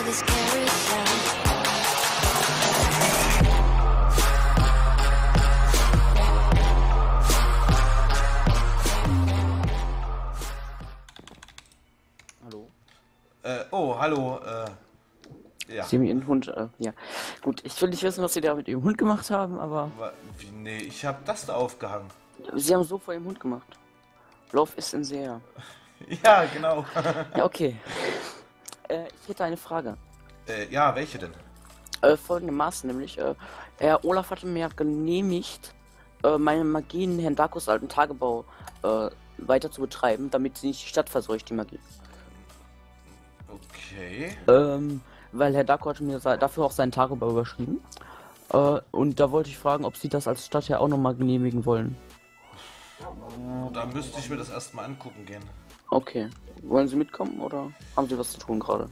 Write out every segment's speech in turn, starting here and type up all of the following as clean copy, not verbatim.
this carousel. Hallo? Hallo, ja. Sie haben Ihren Hund, ja. Gut, ich will nicht wissen, was Sie da mit Ihrem Hund gemacht haben, aber Nee, ich hab das da aufgehangen. Sie haben so vor Ihrem Hund gemacht. Love ist in sehr. Ja, genau. Ja, okay. Ich hätte eine Frage. Ja, welche denn? Folgendermaßen, nämlich, Herr Olaf hatte mir genehmigt, meine Magie in Herrn Darkus alten Tagebau weiter zu betreiben, damit sie nicht die Stadt verseucht, die Magie. Okay. Weil Herr Darko hatte mir dafür auch seinen Tagebau überschrieben. Und da wollte ich fragen, ob Sie das als Stadtherr auch nochmal genehmigen wollen. Da müsste ich mir das erstmal angucken gehen. Okay. Wollen Sie mitkommen oder haben Sie was zu tun gerade?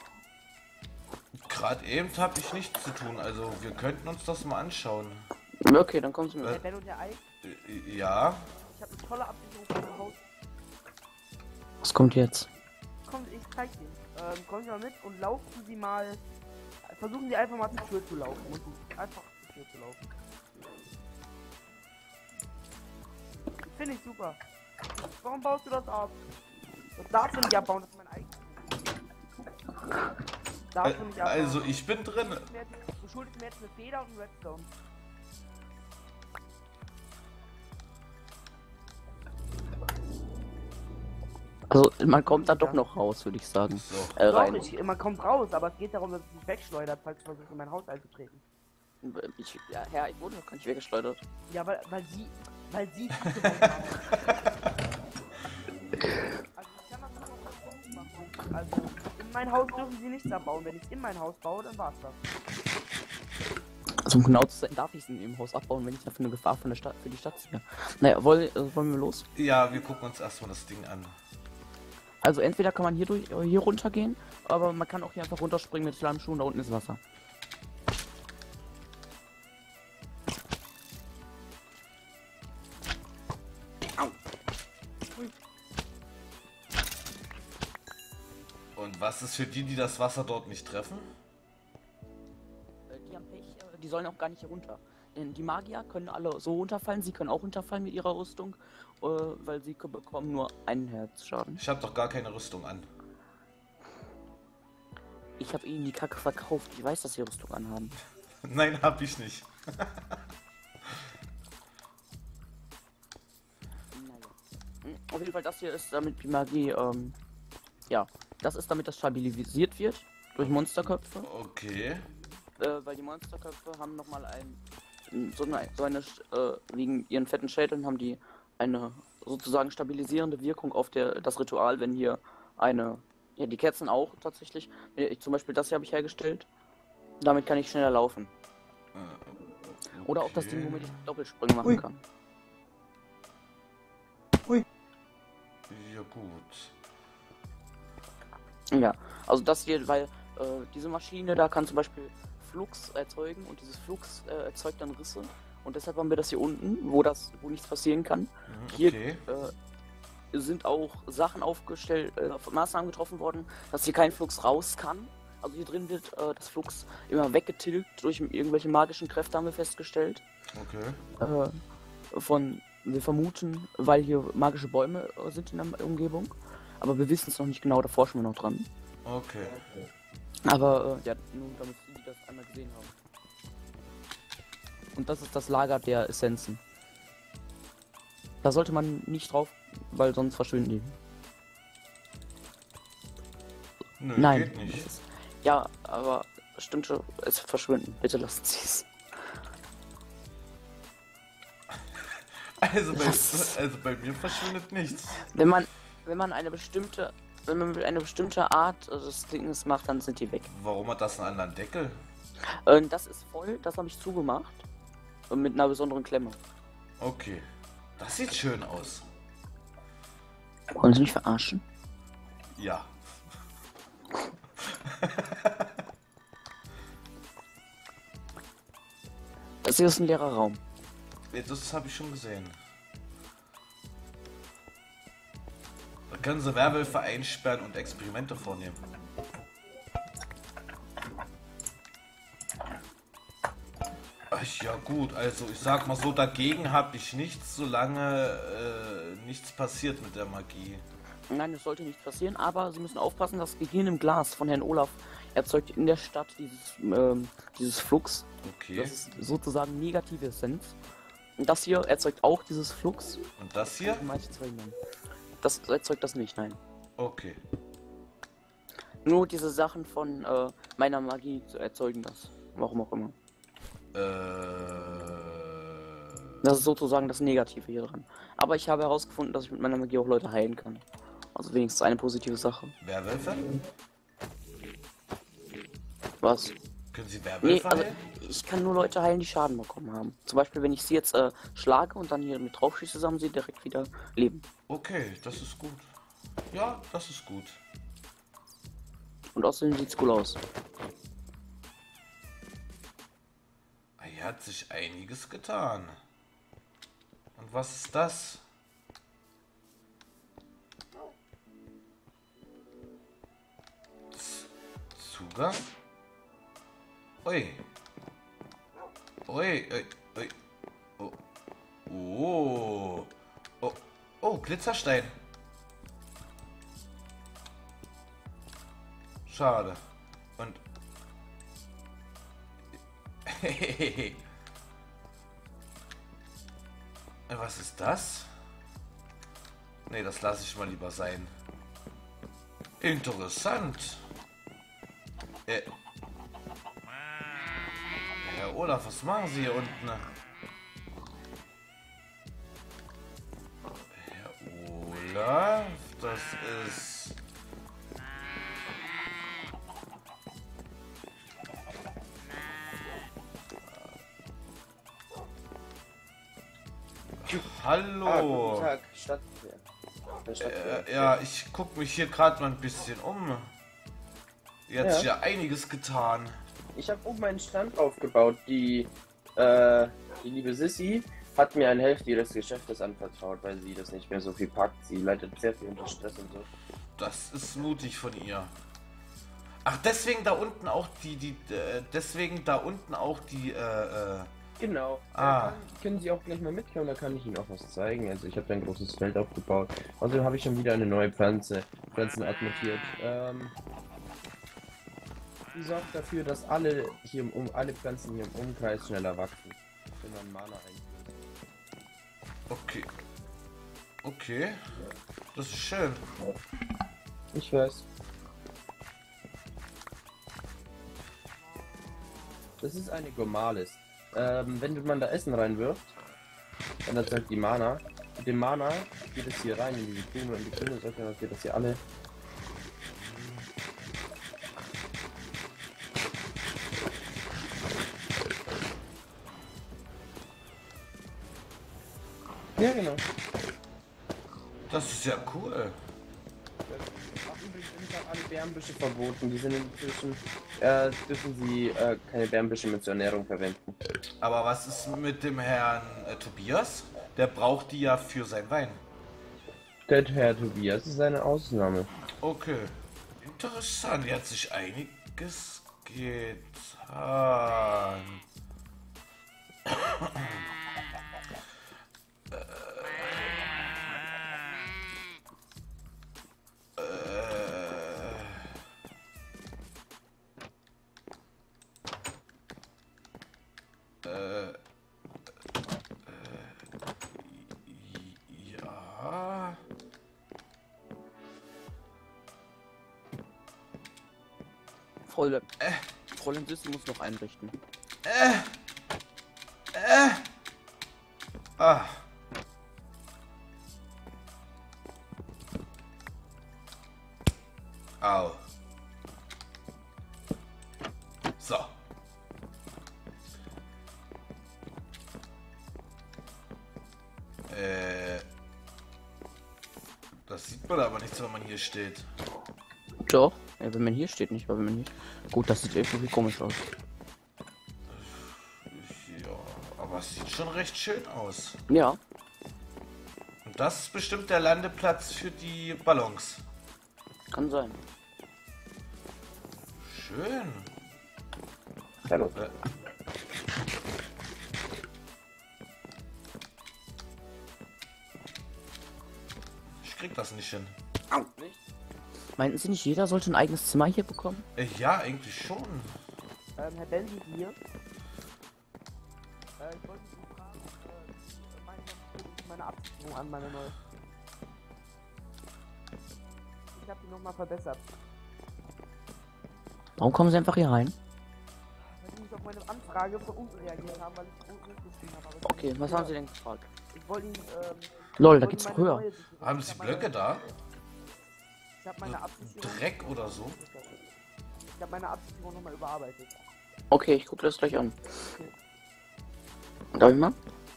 Gerade eben habe ich nichts zu tun, also wir könnten uns das mal anschauen. Okay, dann kommen Sie mit. Der Ben und der Eik, Ja. ich habe eine tolle Absicherung für mein Haus. Was kommt jetzt? Kommt, ich zeig Ihnen. Kommen Sie mal mit und laufen Sie mal. Versuchen Sie einfach mal zur Tür zu laufen. Und einfach zur Tür zu laufen. Finde ich super. Warum baust du das ab? Das darfst du nicht abbauen, das ist mein eigenes. Darfst du nicht abbauen. Also ich bin drin. Du schuldest mir jetzt eine Feder und einen Redstone. Also, man kommt da doch noch raus, würde ich sagen. So. Rein. Doch, man kommt raus, aber es geht darum, dass es sich wegschleudert, falls du versuchst, in mein Haus einzutreten. Ja, Herr, ich wurde noch gar nicht weggeschleudert. Ja, weil sie abgebaut haben. Also ich kann das nur noch so machen. Also in mein Haus dürfen sie nichts abbauen. Wenn ich in mein Haus baue, dann war's das. Also, um genau zu sein, darf ich es in Ihrem Haus abbauen, wenn ich dafür eine Gefahr von der Stadt, für die Stadt sehe. Naja, wollen wir los? Ja, wir gucken uns erstmal das Ding an. Also, entweder kann man hier runtergehen, aber man kann auch hier einfach runterspringen mit Flammenschuhen, da unten ist Wasser. Und was ist für die, die das Wasser dort nicht treffen? Die haben Pech, die sollen auch gar nicht hier runter. Denn die Magier können alle so runterfallen, sie können auch runterfallen mit ihrer Rüstung, weil sie bekommen nur einen Herzschaden. Ich habe doch gar keine Rüstung an. Ich habe ihnen die Kacke verkauft, ich weiß, dass sie Rüstung anhaben. Nein, hab ich nicht. Naja. Auf jeden Fall, das hier ist damit die Magie, ja, das ist damit das stabilisiert wird durch Monsterköpfe. Okay. Weil die Monsterköpfe haben nochmal wegen ihren fetten Schädeln haben die eine sozusagen stabilisierende Wirkung auf das Ritual, wenn hier die Kerzen auch tatsächlich. Zum Beispiel das hier habe ich hergestellt. Damit kann ich schneller laufen. Okay. Oder auch das Ding, womit ich Doppelsprünge machen kann. Ja gut. Ja, also das hier, weil diese Maschine da kann zum Beispiel Flux erzeugen und dieses Flux erzeugt dann Risse und deshalb haben wir das hier unten, wo nichts passieren kann. Hier sind auch Sachen aufgestellt, Maßnahmen getroffen worden, dass hier kein Flux raus kann. Also hier drin wird das Flux immer weggetilgt durch irgendwelche magischen Kräfte, haben wir festgestellt. Okay. Wir vermuten, weil hier magische Bäume sind in der Umgebung, aber wir wissen es noch nicht genau, da forschen wir noch dran. Okay. Aber ja, nur damit Sie das einmal gesehen haben. Und das ist das Lager der Essenzen. Da sollte man nicht drauf, weil sonst verschwinden die. Nö, Nein. geht nicht. Ja, aber stimmt schon, es verschwinden. Bitte lassen Sie es. Also bei mir verschwindet nichts. Wenn man eine bestimmte Art des Dinges macht, dann sind die weg. Warum hat das einen anderen Deckel? Das ist voll, das habe ich zugemacht. Und mit einer besonderen Klemme. Okay. Das sieht schön aus. Wollen Sie mich verarschen? Ja. Das hier ist ein leerer Raum. Das habe ich schon gesehen. Da können Sie Werwölfe einsperren und Experimente vornehmen. Ja gut, also ich sag mal so, dagegen habe ich nichts, solange nichts passiert mit der Magie. Nein, es sollte nichts passieren, aber Sie müssen aufpassen, das Gehirn im Glas von Herrn Olaf erzeugt in der Stadt dieses Flux. Okay. Das ist sozusagen negative Essenz. Und das hier erzeugt auch dieses Flux. Und das hier? Das erzeugt das nicht, nein. Okay. Nur diese Sachen von meiner Magie erzeugen das. Warum auch immer. Das ist sozusagen das Negative hier dran. Aber ich habe herausgefunden, dass ich mit meiner Magie auch Leute heilen kann. Also wenigstens eine positive Sache. Werwölfe? Was? Können Sie Nee, Werwölfe also heilen? ich kann nur Leute heilen, die Schaden bekommen haben. Zum Beispiel, wenn ich sie jetzt schlage und dann hier mit drauf schieße, haben sie direkt wieder Leben. Okay, das ist gut. Ja, das ist gut. Und außerdem sieht's cool aus. Hier hat sich einiges getan. Und was ist das? Zugang? Ui. Ui, ui, ui. Oh. Oh. Oh. Oh, Glitzerstein. Schade. Und... Was ist das? Nee, das lasse ich mal lieber sein. Interessant. Herr Olaf, was machen Sie hier unten? Herr Olaf, das ist... Hallo. Guten Tag, Stadtwehr. Ja, ich gucke mich hier gerade mal ein bisschen um. Hier hat sich Ja. ja einiges getan. Ich habe oben einen Stand aufgebaut. Die liebe Sissy hat mir eine Hälfte ihres Geschäftes anvertraut, weil sie das nicht mehr so viel packt. Sie leidet sehr viel unter Stress und so. Das ist mutig von ihr. Ach, deswegen da unten auch Genau. Ah. Können Sie auch gleich mal mitkommen, da kann ich Ihnen auch was zeigen. Also ich habe da ein großes Feld aufgebaut. Außerdem habe ich schon wieder eine neue Pflanzenart montiert. Die sorgt dafür, dass alle Pflanzen hier im Umkreis schneller wachsen, wenn man Mana einführt. Okay. Okay. Das ist schön. Ich weiß. Das ist eine Gomalis. Wenn man da Essen reinwirft, dann erzeugt die Mana. Mit dem Mana geht es hier rein in diese Blume und die Blume sorgt dafür, dass hier alle... Ja, genau. Das ist ja cool. Übrigens sind auch alle Bärenbüsche verboten. Die sind inzwischen, dürfen sie keine Bärenbüsche mit zur Ernährung verwenden. Aber was ist mit dem Herrn Tobias? Der braucht die ja für sein Wein. Der Herr Tobias ist eine Ausnahme. Okay. Interessant. Hier hat sich einiges getan. Ja. Fräulein Sissi muss noch einrichten. Ah. Au. So. Das sieht man aber nicht, wenn man hier steht. Doch, ja, wenn man hier steht nicht, weil wenn man hier... Gut, das sieht irgendwie komisch aus. Ja, aber es sieht schon recht schön aus. Ja, Und das ist bestimmt der Landeplatz für die Ballons. kann sein. Schön. Hallo. krieg das nicht hin. Au, nicht? Meinten Sie nicht, jeder sollte ein eigenes Zimmer hier bekommen? Ja, eigentlich schon. Herr Benji hier. Ich wollte Sie fragen, meine Absicherung an meine neue. Ich habe die nochmal verbessert. Warum kommen Sie einfach hier rein? Weil Sie nicht auf meine Anfrage von unten reagiert haben, weil ich unten geschrieben habe. Aber Okay, was haben Sie denn gefragt? Ich wollte Ihnen, Lol, da geht's doch höher. Haben Sie Blöcke da? Ich habe meine Absicherung. Dreck oder so? Ich habe meine Absicherung nochmal überarbeitet. Okay, ich gucke das gleich an. Darf ich mal?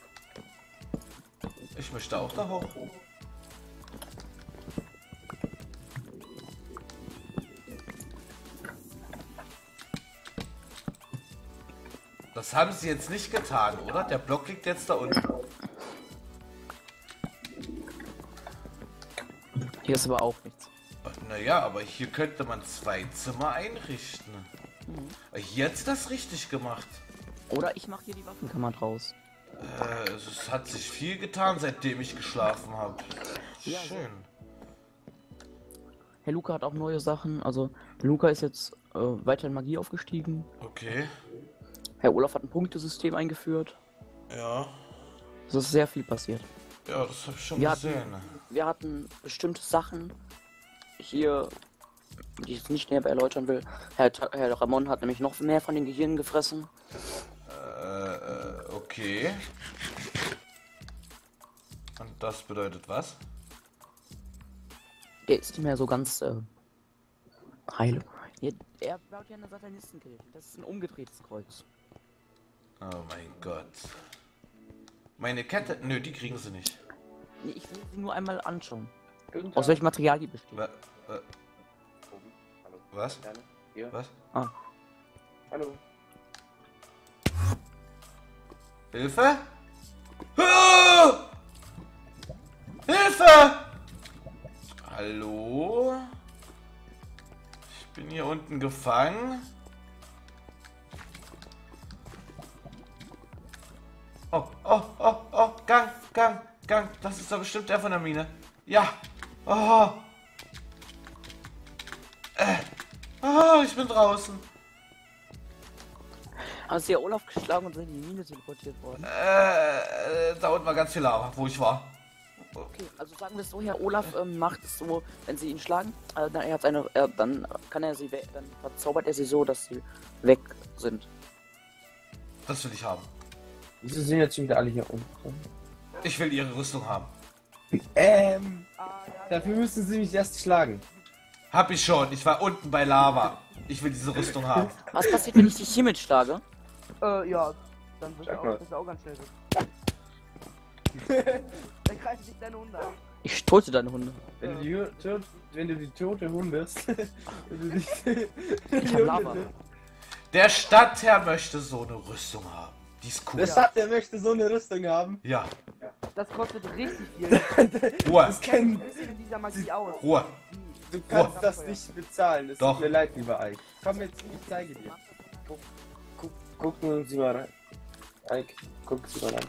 Ich möchte auch da hoch. Das haben Sie jetzt nicht getan, oder? Der Block liegt jetzt da unten. Hier ist aber auch nichts. Naja, aber hier könnte man 2 Zimmer einrichten. Hier hat sie das richtig gemacht. Oder ich mache hier die Waffenkammer draus. Es hat sich viel getan, seitdem ich geschlafen habe. Ja, Schön. Herr Luca hat auch neue Sachen. Also, Luca ist jetzt weiter in Magie aufgestiegen. Okay. Herr Olaf hat ein Punktesystem eingeführt. Ja. Es ist sehr viel passiert. Ja, das habe ich schon Wir gesehen. Wir hatten bestimmte Sachen hier, die ich jetzt nicht näher erläutern will. Herr Ramon hat nämlich noch mehr von den Gehirnen gefressen. Okay. Und das bedeutet was? Der ist nicht mehr so ganz heile. Er baut ja eine Satanistenkirche. Das ist ein umgedrehtes Kreuz. Oh mein Gott. Meine Kette? Nö, die kriegen sie nicht. Nee, ich will sie nur einmal anschauen. Guten Aus Tag. welchem Material die besteht. Wa Oben. Hallo. was? Gerne. Hier. Was? Ah. Hallo. Hilfe? Ah! Hilfe! Hallo? Ich bin hier unten gefangen. Oh, oh, oh, oh, Gang, Gang, Gang. Das ist doch bestimmt der von der Mine. Ja. Oh. Oh, ich bin draußen. Haben sie ja Olaf geschlagen und sind in die Mine teleportiert worden. Da unten war ganz viel Lava, wo ich war. Okay, also sagen wir es so, Herr Olaf macht es so, wenn sie ihn schlagen, dann kann er sie dann verzaubert er sie so, dass sie weg sind. Das will ich haben. Wieso sind jetzt schon wieder alle hier unten? Ich will ihre Rüstung haben. Dafür müssen sie mich erst schlagen. Hab ich schon. Ich war unten bei Lava. Ich will diese Rüstung haben. Was passiert, wenn ich dich hiermit schlage? Ja, dann bist Sag mal. du auch ganz schnell weg. Dann greifen sich deine Hunde an. Ich tote deine Hunde. Wenn du die tote hundest. Ich hab Lava. Der Stadtherr möchte so eine Rüstung haben. Die ist cool. Der Stadtherr möchte so eine Rüstung haben. Ja. Das kostet richtig viel. Ruhe. Das kennt. Ein bisschen in dieser Magie aus. Ruhe. Du kannst das nicht bezahlen. Das Doch. tut mir leid, lieber Ike. Komm jetzt, ich zeige dir. Gucken Sie mal rein. Ike, gucken Sie mal rein.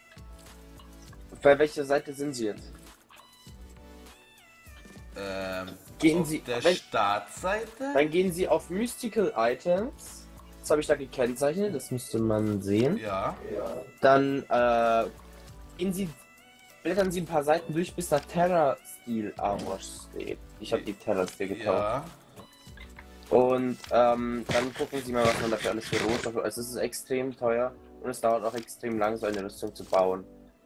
Bei welcher Seite sind Sie jetzt? Gehen auf Sie der wenn- Startseite? Dann gehen Sie auf Mystical Items. Das habe ich da gekennzeichnet, das müsste man sehen. Ja. Dann blättern Sie ein paar Seiten durch, bis da Terra Steel Armor steht. Ich habe die Terra Steel getauft. Ja. Und dann gucken Sie mal, was man dafür alles für Rohstoffe. Also es ist extrem teuer und es dauert auch extrem lang, so eine Rüstung zu bauen.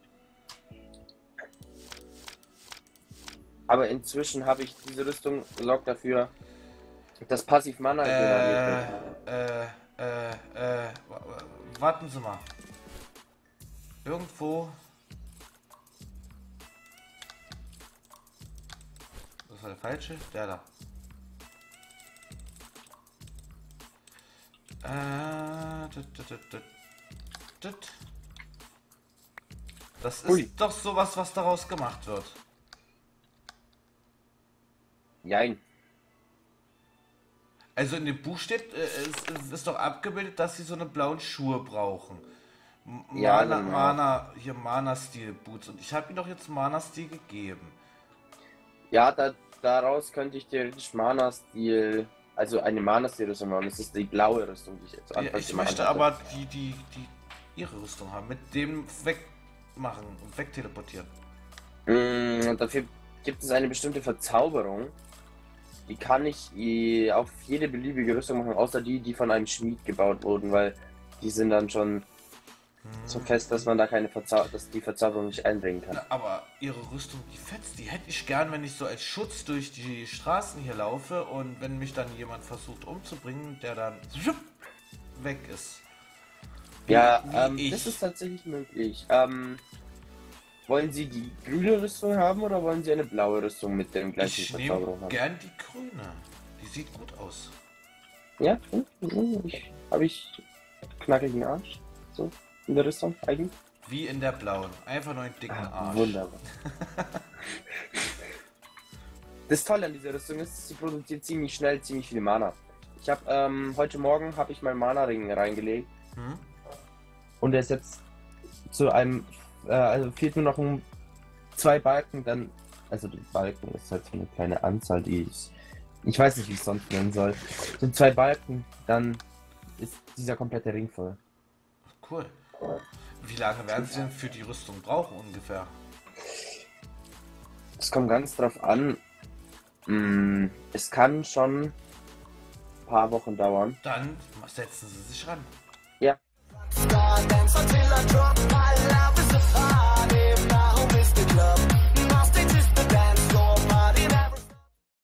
Aber inzwischen habe ich diese Rüstung sorgt dafür, dass passiv Mana generiert wird. Warten Sie mal. Irgendwo. Das war der falsche? Der da. Das ist Ui. doch sowas, was daraus gemacht wird. Jein. Also in dem Buch steht, es ist doch abgebildet, dass sie so eine blauen Schuhe brauchen. Ja, genau. Mana Steel Boots. Und ich habe ihm doch jetzt Mana Steel gegeben. Ja, daraus könnte ich theoretisch Mana-Stil, also eine Mana-Stil-Rüstung machen. Das ist die blaue Rüstung, die ich jetzt Ja, ich möchte aber die ihre Rüstung haben, mit dem wegmachen und wegteleportieren. Und dafür gibt es eine bestimmte Verzauberung. Die kann ich auf jede beliebige Rüstung machen, außer die von einem Schmied gebaut wurden, weil die sind dann schon so fest, dass man da dass die Verzauberung nicht einbringen kann. Na, aber ihre Rüstung, die fetzt, die hätte ich gern, wenn ich so als Schutz durch die Straßen hier laufe und wenn mich dann jemand versucht umzubringen, der dann weg ist. Ja, das ist tatsächlich möglich. Wollen Sie die grüne Rüstung haben oder wollen Sie eine blaue Rüstung mit dem gleichen Verzauberung haben? Ich nehme gern die grüne. Die sieht gut aus. Ja, habe ich knackigen Arsch. So, in der Rüstung eigentlich. Wie in der blauen. Einfach nur einen dicken Arsch. Wunderbar. Das Tolle an dieser Rüstung ist, sie produziert ziemlich schnell ziemlich viel Mana. Ich habe heute Morgen habe ich meinen Mana-Ring reingelegt. Und der ist jetzt zu einem, also fehlt nur noch 2 Balken, dann, also die Balken ist halt so eine kleine Anzahl, die ich weiß nicht, wie ich es sonst nennen soll. Sind 2 Balken, dann ist dieser komplette Ring voll. Cool. Wie lange werden Sie denn für die Rüstung brauchen ungefähr? Es kommt ganz drauf an. Es kann schon ein paar Wochen dauern. Dann setzen Sie sich ran. Ja. Dance until I drop my love is a fire.